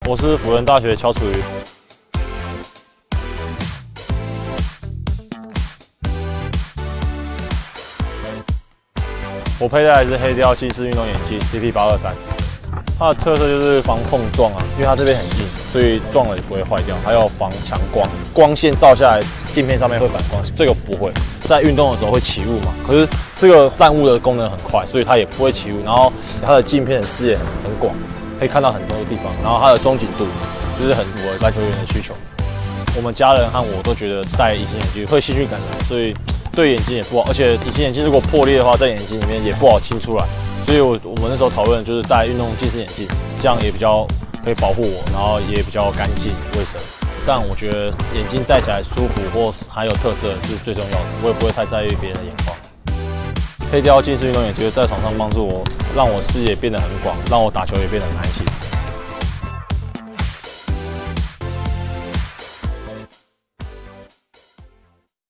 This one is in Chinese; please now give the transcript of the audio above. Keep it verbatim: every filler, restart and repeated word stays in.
我是辅仁大学乔楚瑜。我佩戴的是黑雕近视运动眼镜 C P 八二三，它的特色就是防碰撞啊，因为它这边很硬，所以撞了也不会坏掉。还有防强光，光线照下来镜片上面会反光，这个不会。在运动的时候会起雾嘛，可是这个散雾的功能很快，所以它也不会起雾。然后它的镜片的视野很很广，可以看到很多地方。然后它的松紧度就是很符合篮球员的需求。我们家人和我都觉得戴隐形眼镜会细菌感染，所以对眼睛也不好。而且隐形眼镜如果破裂的话，在眼睛里面也不好清出来。所以我我们那时候讨论就是戴运动近视眼镜，这样也比较可以保护我，然后也比较干净卫生。但我觉得眼镜戴起来舒服或还有特色是最重要的，我也不会太在意别人的眼光。黑雕近视运动眼镜在场上帮助我，让我视野变得很广，让我打球也变得很安心。